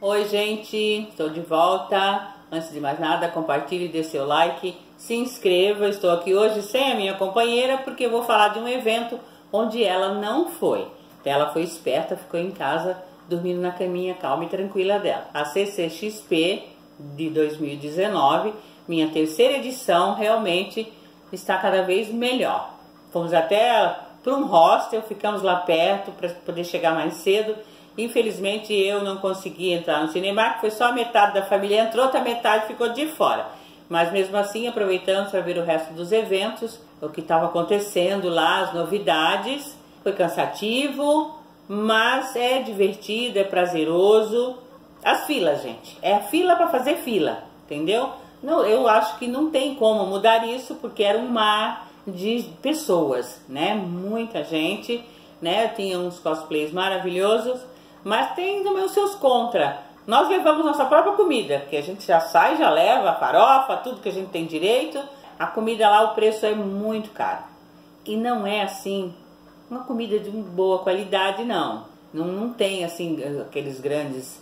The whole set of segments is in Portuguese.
Oi gente, estou de volta. Antes de mais nada, compartilhe, dê seu like, se inscreva. Estou aqui hoje sem a minha companheira porque eu vou falar de um evento onde ela não foi. Ela foi esperta, ficou em casa dormindo na caminha calma e tranquila dela. A CCXP de 2019, minha terceira edição, realmente está cada vez melhor. Fomos até para um hostel, ficamos lá perto para poder chegar mais cedo. Infelizmente eu não consegui entrar no Cinemark, foi só a metade da família entrou, outra metade ficou de fora. Mas mesmo assim aproveitamos para ver o resto dos eventos, o que estava acontecendo lá, as novidades. Foi cansativo, mas é divertido, é prazeroso. As filas, gente, é a fila para fazer fila, entendeu? Não, eu acho que não tem como mudar isso, porque era um mar de pessoas, né? Muita gente, né? Tinha uns cosplays maravilhosos, mas tem também os seus contra. Nós levamos nossa própria comida, que a gente já sai, já leva a farofa, tudo que a gente tem direito. A comida lá, o preço é muito caro. E não é assim, uma comida de boa qualidade, não. Não tem assim, aqueles grandes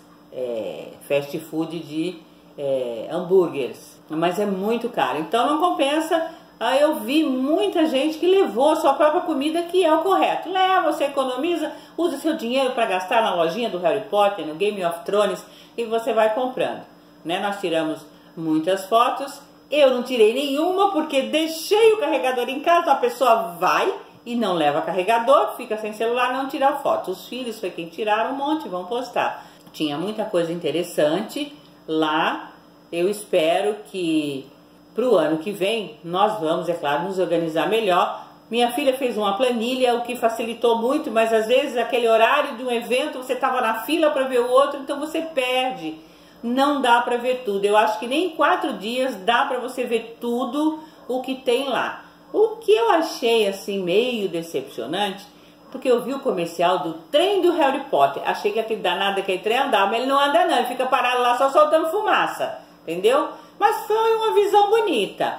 fast food de hambúrgueres. Mas é muito caro, então não compensa. Aí eu vi muita gente que levou a sua própria comida, que é o correto. Leva, você economiza, usa seu dinheiro para gastar na lojinha do Harry Potter, no Game of Thrones, e você vai comprando, né? Nós tiramos muitas fotos, eu não tirei nenhuma porque deixei o carregador em casa. A pessoa vai e não leva carregador, fica sem celular, não tira foto. Os filhos foi quem tiraram um monte, vão postar. Tinha muita coisa interessante lá. Eu espero que para o ano que vem nós vamos, é claro, nos organizar melhor. Minha filha fez uma planilha, o que facilitou muito, mas às vezes aquele horário de um evento você estava na fila para ver o outro, então você perde. Não dá para ver tudo. Eu acho que nem em 4 dias dá para você ver tudo o que tem lá. O que eu achei assim meio decepcionante, porque eu vi o comercial do trem do Harry Potter. Achei que aquele danado daquele trem andava, mas ele não anda não, ele fica parado lá só soltando fumaça, entendeu? Mas foi uma visão bonita.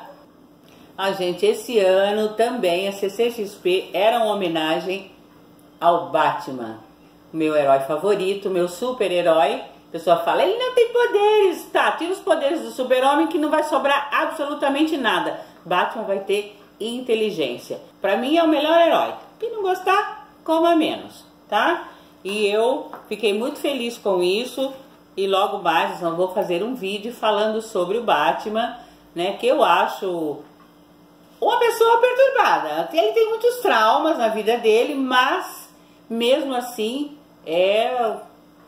A gente, esse ano também a CCXP era uma homenagem ao Batman, meu herói favorito, meu super-herói. A pessoa fala, ele não tem poderes. Tá, tem os poderes do super-homem que não vai sobrar absolutamente nada. Batman vai ter inteligência. Pra mim é o melhor herói. Quem não gostar, coma menos, tá? E eu fiquei muito feliz com isso. E logo mais eu vou fazer um vídeo falando sobre o Batman, né? Que eu acho uma pessoa perturbada. Ele tem muitos traumas na vida dele, mas mesmo assim é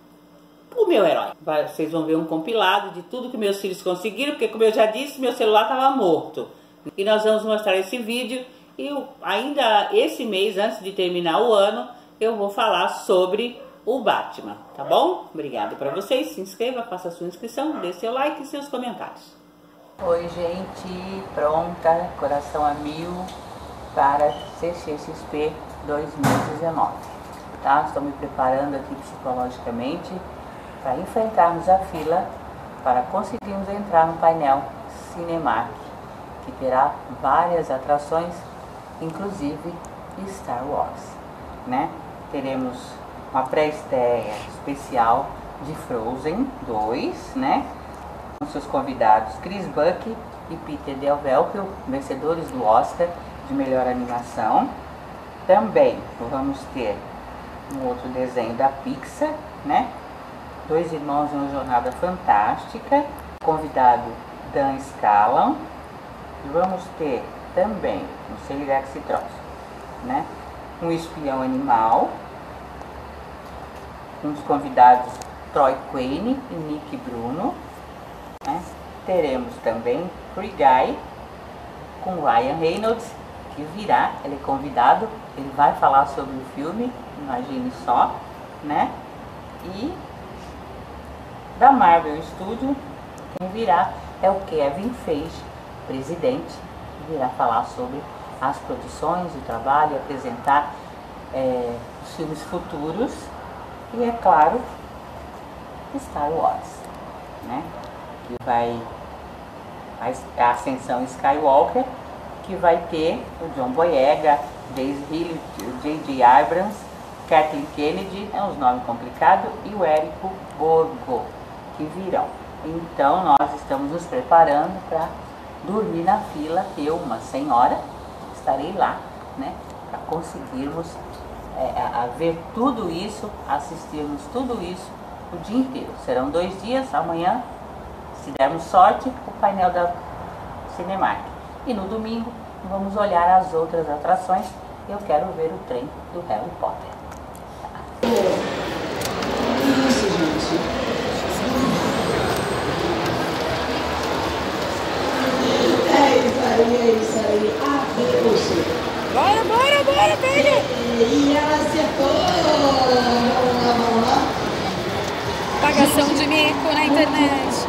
o meu herói. Vocês vão ver um compilado de tudo que meus filhos conseguiram, porque como eu já disse, meu celular estava morto. E nós vamos mostrar esse vídeo e ainda esse mês, antes de terminar o ano, eu vou falar sobre o Batman, tá bom? Obrigada para vocês, se inscreva, faça a sua inscrição, dê seu like e seus comentários. Oi gente, pronta, coração a mil para CCXP 2019, tá? Estou me preparando aqui psicologicamente para enfrentarmos a fila para conseguirmos entrar no painel Cinemark, que terá várias atrações, inclusive Star Wars, né? Teremos uma pré-estreia especial de Frozen 2, né? Com seus convidados Chris Buck e Peter Del Velcro, vencedores do Oscar de melhor animação. Também vamos ter um outro desenho da Pixar, né? Dois Irmãos em uma Jornada Fantástica, convidado Dan Scanlon. E vamos ter também, não sei lidar que se troça, né? Um Espião Animal, com os convidados Troy Quane e Nick Bruno, né? Teremos também Free Guy com Ryan Reynolds, que virá, ele é convidado, ele vai falar sobre o filme, imagine só, né? E da Marvel Studio, quem virá é o Kevin Feige, presidente, que virá falar sobre as produções, o trabalho, apresentar os filmes futuros. E é claro, Star Wars, né? Que vai a Ascensão Skywalker, que vai ter o John Boyega, Daisy Hill, J.J. Abrams, Kathleen Kennedy, é uns nomes complicados, e o Érico Borgo, que virão. Então nós estamos nos preparando para dormir na fila. Eu, uma senhora, estarei lá, né, para conseguirmos ver tudo isso, assistirmos tudo isso o dia inteiro. Serão 2 dias, amanhã, se dermos sorte, o painel da Cinemark. E no domingo vamos olhar as outras atrações. Eu quero ver o trem do Harry Potter. Isso, gente. É isso aí. Adeus. Bora, pega! E ela acertou. Vamos lá. Pagação de mico na internet.